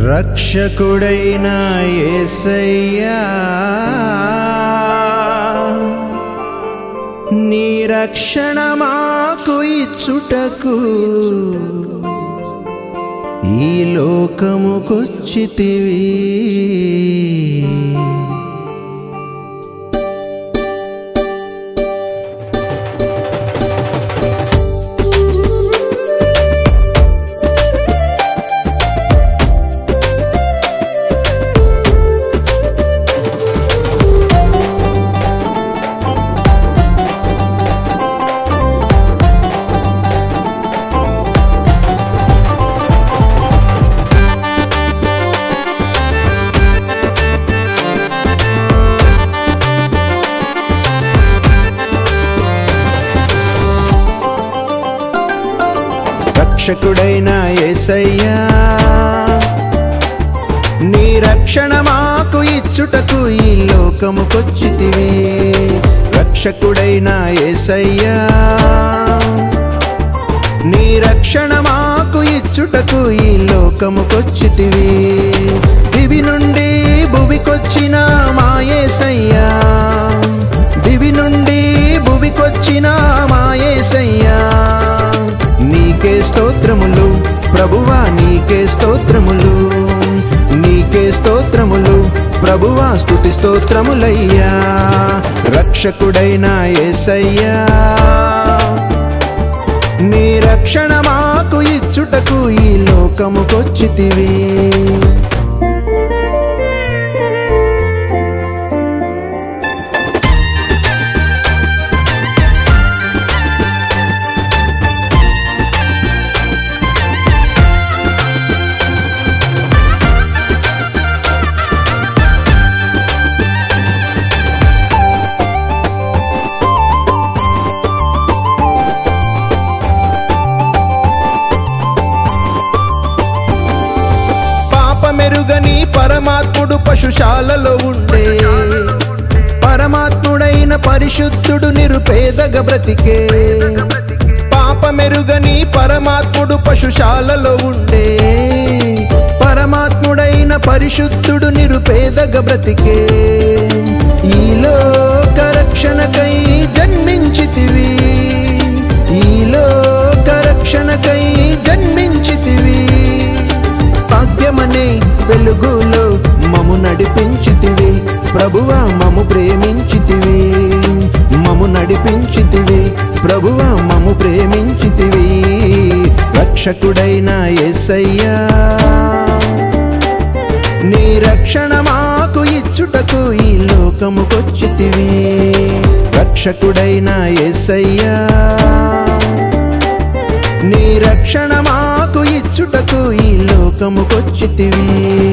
రక్షకుడైన యేసయ్యా నీ రక్షణ మాకు ఇచ్చుటకు ఈ లోకముకొచ్చితివి। రక్షకుడైన యేసయ్యా నీ రక్షణ మాకు ఇచ్చుటకు ఈ లోకముకొచ్చితివి। రక్షకుడైన యేసయ్యా నీ రక్షణ మాకు ఇచ్చుటకు ఈ లోకముకొచ్చితివి। దివి నుండి భువికొచ్చిన మా యేసయ్యా, దివి నుండి భువికొచ్చిన మా యేసయ్యా, నీకే స్తోత్రములు ప్రభువా, నీకే స్తోత్రములు, నీకే స్తోత్రములు ప్రభువా, స్తుతి స్తోత్రములయ్యా। రక్షకుడైన యేసయ్యా నీ రక్షణ మాకు ఇచ్చుటకు ఈ లోకముకొచ్చితివి। మెరుగని పరమాత్ముడు పశుశాలలో ఉండే, పరమాత్ముడైన పరిశుద్ధుడు నిరుపేదగా బ్రతికే। పాప మెరుగని పరమాత్ముడు పశుశాలలో ఉండే, పరమాత్ముడైన పరిశుద్ధుడు నిరుపేదగా బ్రతికే। ఈ లోక రక్షణకై జన్మించితివి, ఈ లోక రక్షణకై జన్మించితివి। భాగ్యమనే వెలుగులో మము నడిపించితివి ప్రభువా, మము ప్రేమించితివి, మము నడిపించితివి ప్రభువా, మము ప్రేమించితివి। రక్షకుడైన యేసయ్యా నీ రక్షణ మాకు ఇచ్చుటకు ఈ లోకముకొచ్చితివి। రక్షకుడైన యేసయ్యా నీ రక్షణ మాకు ఇచ్చుటకు ఈ లోకముకొచ్చితివి।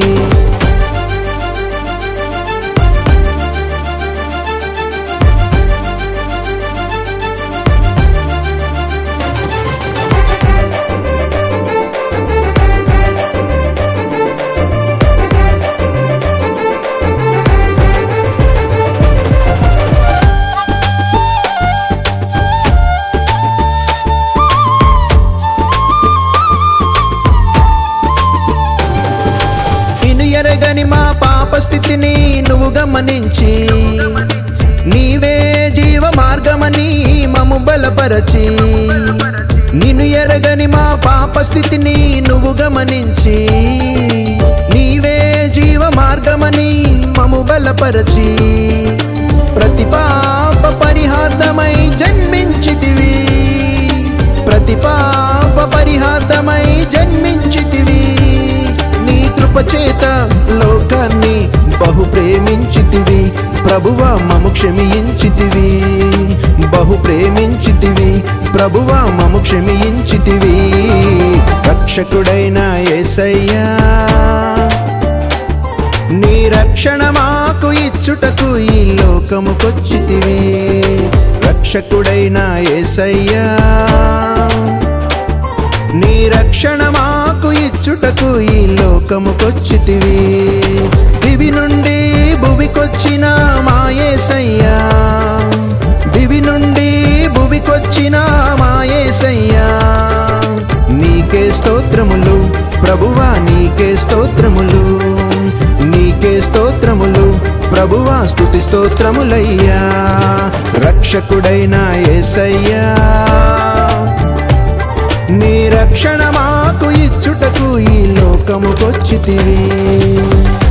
ఎరగని మా పాప స్థితిని నువ్వు గమనించి, నీవే జీవ మార్గమని మము బలపరచి, నిన్ను ఎరగని మా పాప స్థితిని నువ్వు గమనించి, నీవే జీవ మార్గమని మము బలపరచి, ప్రతి పాప పరిహార్థమై జన్మించితివి, ప్రతి పాప పరిహార్థమై జన్మించితివి। నీ కృపచేత లోకాన్ని బహు ప్రేమించితివి ప్రభువా, మము క్షమించితివి, బహు ప్రేమించితివి ప్రభువా, మము క్షమించితివి। రక్షకుడైన యేసయ్యా నీ రక్షణ మాకు ఇచ్చుటకు ఈ లోకముకొచ్చితివి। రక్షకుడైన యేసయ్యా నీ రక్షణ మాకు ఇచ్చుటకు ఈ లోకముకొచ్చితివి। దివి నుండి భువికొచ్చిన మా యేసయ్యా, దివి నుండి భువికొచ్చిన మా యేసయ్యా, నీకే స్తోత్రములు ప్రభువా, నీకే నీకే స్తోత్రములు, నీకే స్తోత్రములు ప్రభువా, స్తుతి స్తోత్రములయ్యా. రక్షకుడైన యేసయ్యా, నీ రక్షణ మాకు ఇచ్చుటకు ఈ లోకముకొచ్చితివి.